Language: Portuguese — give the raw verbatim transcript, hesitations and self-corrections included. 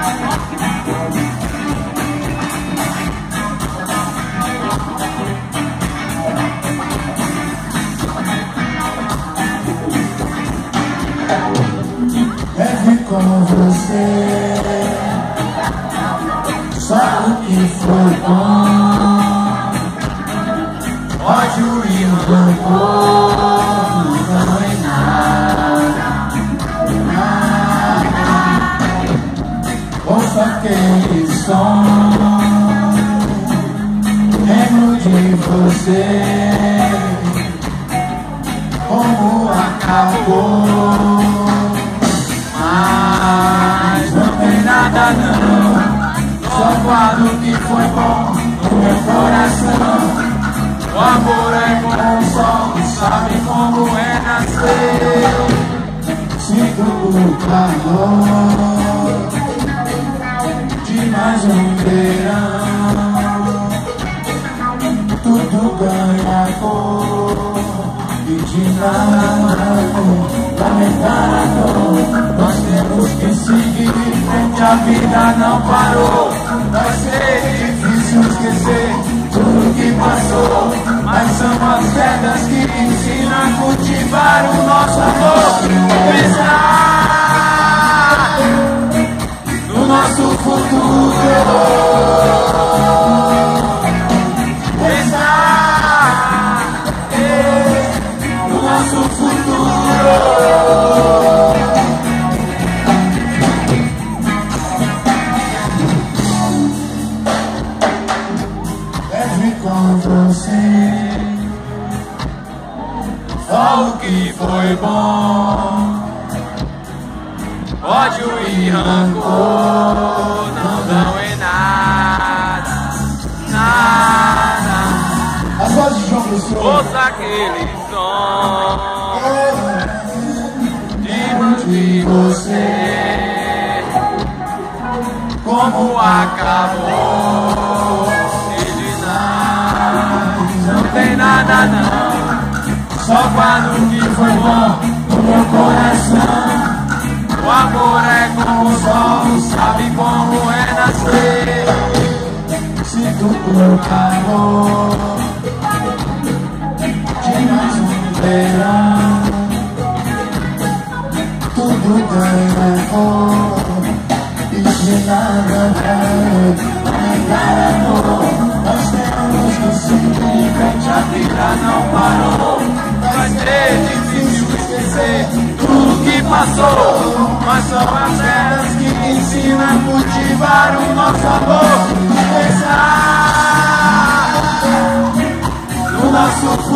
Leve com você só o que foi bom. Ódio e rancor não é nada, nada. Ouça aquele som dentro de você, como acabou. Mas não tem nada não, só guardo o que foi bom no meu coração. O amor é como o sol, sabe como é nascer. Sinto o calor de mais um verão. Tudo ganha cor e de nada lamentar a dor. Nós temos que seguir em frente, a vida não parou. Vai ser difícil esquecer tudo que passou, mas são as pedras que ensinam a cultivar o nosso amor. Pensar no nosso futuro, pensar no nosso futuro. Leve com você só o que foi bom. Ódio e rancor não dão em nada, nada. As vozes de João Pessoa. Ouça aquele som dentro de você, como acabou. Não tem nada não, só guardo o que foi bom no meu coração. O amor é como o sol, sabe como é nascer. Sinto o calor de mais um verão. Tudo ganha cor e de nada vai negar a dor. Nós temos que seguir em frente, a vida não parou. Vai ser difícil esquecer tudo que passou, mas são as pedras que ensinam a cultivar o nosso amor. Pensar no nosso